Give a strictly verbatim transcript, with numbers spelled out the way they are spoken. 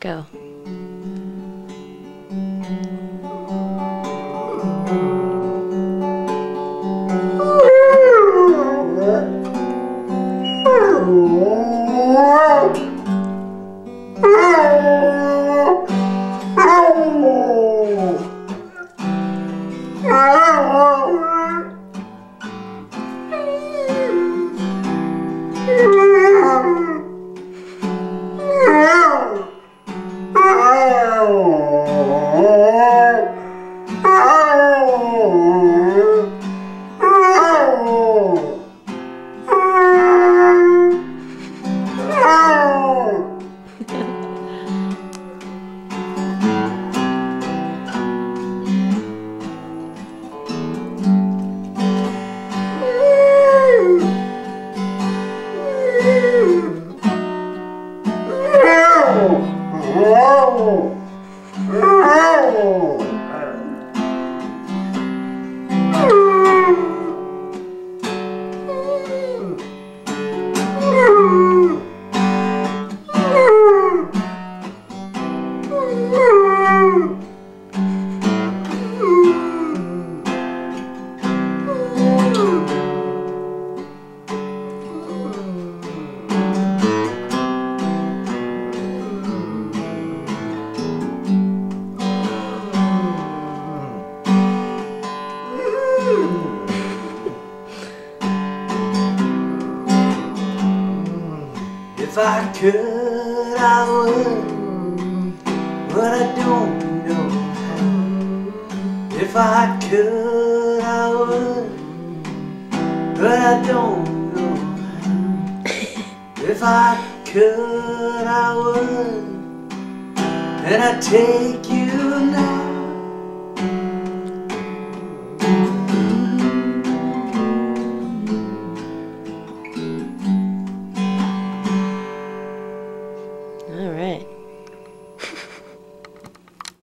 Go. If I could, I would, but I don't know how. If I could, I would, but I don't know how. If I could, I would, and I'd take you now. All right.